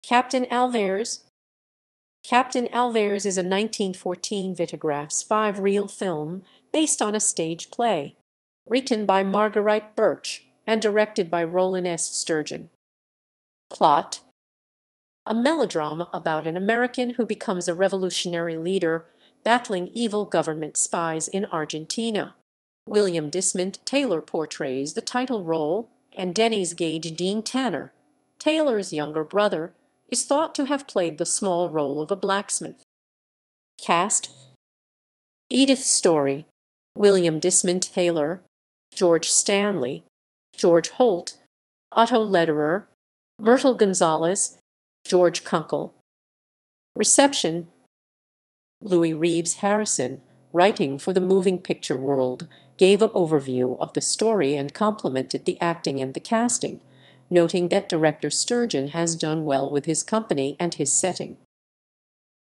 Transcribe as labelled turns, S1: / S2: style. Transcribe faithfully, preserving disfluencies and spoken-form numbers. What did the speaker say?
S1: Captain Alvarez. Captain Alvarez is a nineteen fourteen Vitagraph five-reel film based on a stage play, written by Marguerite Bertsch and directed by Rollin S. Sturgeon. Plot: a melodrama about an American who becomes a revolutionary leader battling evil government spies in Argentina. William Desmond Taylor portrays the title role, and Denny's Gage Dean Tanner, Taylor's younger brother, is thought to have played the small role of a blacksmith. Cast: Edith Story, William Desmond Taylor, George Stanley, George Holt, Otto Lederer, Myrtle Gonzalez, George Kunkel. Reception: Louis Reeves Harrison, writing for the Moving Picture World, gave an overview of the story and complimented the acting and the casting, noting that director Sturgeon has done well with his company and his setting.